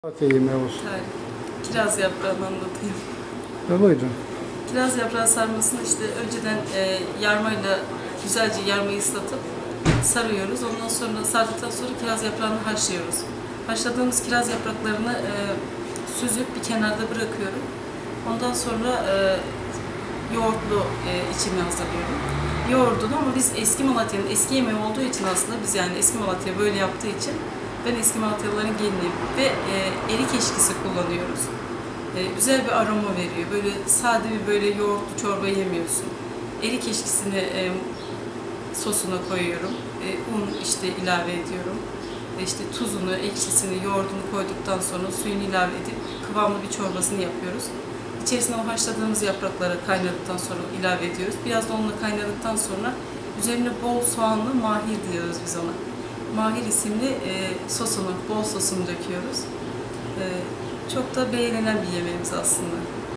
Fatih yemeği olsun. Tarif. Kiraz yaprağını anlatayım. Buyurun. Kiraz yaprağı sarmasını işte önceden yarmayla güzelce yarmayı ıslatıp sarıyoruz. Ondan sonra sardıktan sonra kiraz yaprağını haşlıyoruz. Haşladığımız kiraz yapraklarını süzüp bir kenarda bırakıyorum. Ondan sonra yoğurtlu içimi hazırlıyorum. Yoğurdunu ama biz eski Malatya'nın eski yemeği olduğu için aslında biz yani eski Malatya böyle yaptığı için ben eski Malatyalıların geliniyim ve erik eşkisi kullanıyoruz. Güzel bir aroma veriyor. Böyle sade bir böyle yoğurtlu çorba yemiyorsun. Erik eşkisini sosuna koyuyorum. Un işte ilave ediyorum. İşte tuzunu, ekşisini, yoğurdunu koyduktan sonra suyunu ilave edip kıvamlı bir çorbasını yapıyoruz. İçerisine o haşladığımız yaprakları kaynadıktan sonra ilave ediyoruz. Biraz da onunla kaynadıktan sonra üzerine bol soğanlı mahir diyoruz biz ona. Mahir isimli sosunu, bol sosunu döküyoruz. Çok da beğenilen bir yemeğimiz aslında.